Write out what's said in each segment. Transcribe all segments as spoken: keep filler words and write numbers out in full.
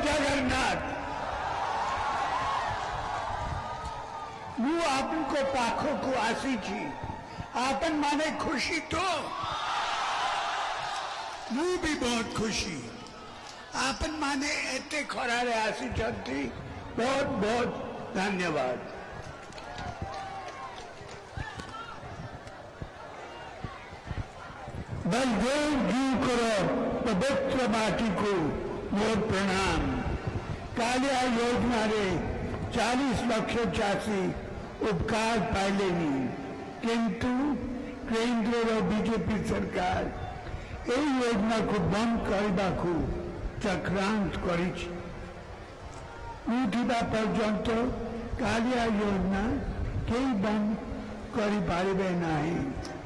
जगन्नाथ मु आपन को पाखो को आसी छी आपन माने खुशी तो मु भी बहुत खुशी आपन माने एते खरारे आसी छथि बहुत बहुत धन्यवाद। बलदेव जी को पवित्र माटी को मोर प्रणाम। कालिया योजना रे चालीस लक्ष चाषी उपकार पाइले किंतु केंद्र और बीजेपी सरकार ए योजना को बंद करने को चक्रांत करी पर्यंत कालिया योजना कई बंद करी पारिबे नहीं।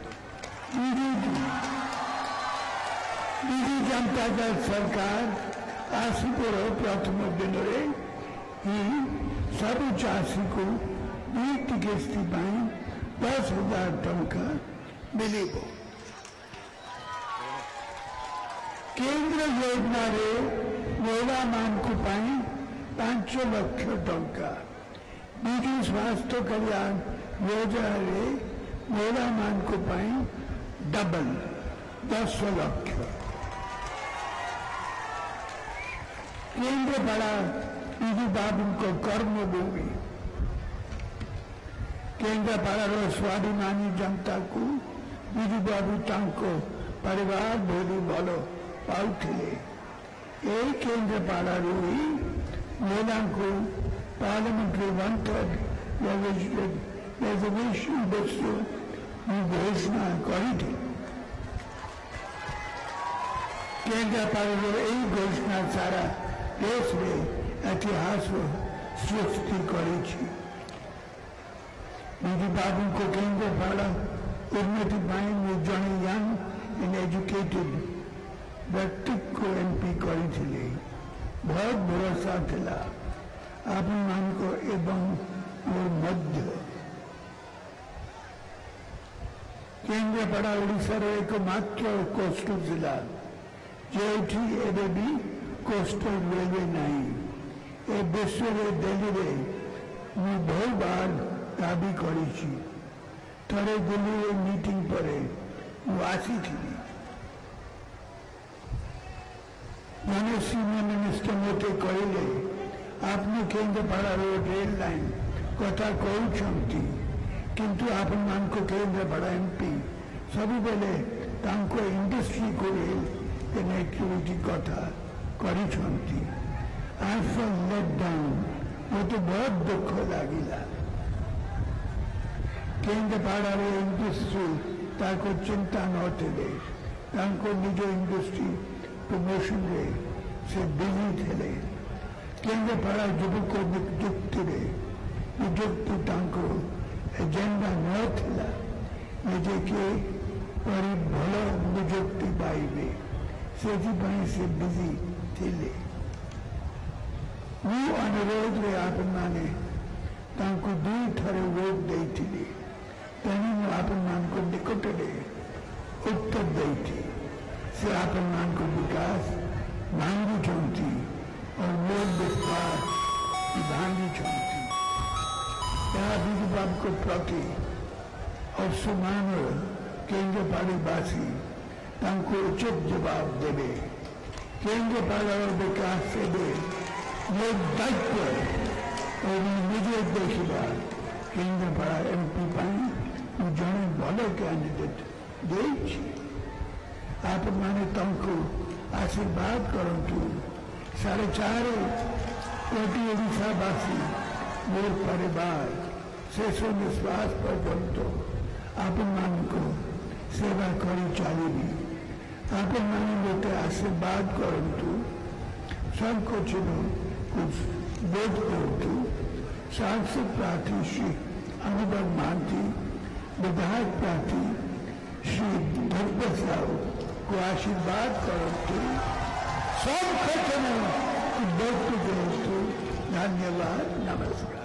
विजु जनता दल सरकार आसिपुर प्रथम दिन में ही सब चाषी को दुईट किस्ती दस हजार टंका मिल केंद्र योजना रे महिला मान को पांच लक्ष टंका विजु स्वास्थ्य कल्याण योजना रे महिला मान को डबल दस लक्ष केंद्र बड़ा विजु बाबू को कर्मभूमि केंद्र पाड़ार स्वाभिमानी जनता को विजु बाबू तांको परिवार भोली भल पाउथिले ए केंद्र पाड़ारू ही महिला को पार्लियामेंट्री वन थर्ड रिजर्वेशन बसो घोषणा करी केंद्र पाड़ार यही घोषणा सारा देश में इतिहास सृष्टि करी विजु बाबू को केंद्र पाड़ा उन्नति में जड़े यंग एंड एजुकेटेड व्यक्ति को एमपी करी बहुत भरोसा थिला आपण मान को एवं मध्य केंद्र पड़ा ओडिशा एकमात्र कोस्टल जिला जेठी एबे भी कोस्टल रेलवे नहीं ए विश्व दिल्ली में मु बहुत बार दाबी करी थरे दिल्ली मीटिंग पर आसी थी मैंने सीनियर मिनिस्टर मते कहले आपने केंद्र पाड़ा रोड रेल लाइन कथा कहते किंतु आपण मान को केंद्र पाड़ा एमपी सब बेले तांको इंडस्ट्री को रेल कनेक्टिविटी कथा करी आई फेल लेट डाउन मत बहुत दुख लगिला केंद्र पाड़ा इंडस्ट्री ताको चिंता नथिले तांको निज इंडस्ट्री प्रमोशन रे से बिजी थे केंद्र पाड़ा युवक नियुक्ति रे नियुक्ति तांको एजेंडा नथिला निजे के परि भल नियुक्ति पाइबे से से बिजी थिले मु अनुरोध रे आपण माने तांको दुई थरे वोट देइथिले तेनी आपण मान को निकट रे उत्तर देइथि से आपण मान को विकास भांगी चौथी और मोर विश्वास भांगी चौथी यहाँ विजु बाबू को प्रति और समान केंद्र पाड़ीवासी तांको उचित जवाब देवे केंद्र पाड़ा और विकास से दे ये दायित्व और निजे देखा केंद्र पाड़ा एमपी जड़े भल कैंडिडेट दे आप माने तुमको आशीर्वाद करंतु साढ़े चार कोटी ओडिशावासी मोर परिवार शेष निश्वास पर्यंत आप मान को सेवा करी चलिबी आप माने मते आशीर्वाद करंतु सब कुछ कुछ बोध करतु सांसद प्रार्थी श्री अनुभव महांती विधायक प्रार्थी श्री धर्मेश राव को आशीर्वाद करते सब खत्म बहुत बहुत धन्यवाद नमस्कार।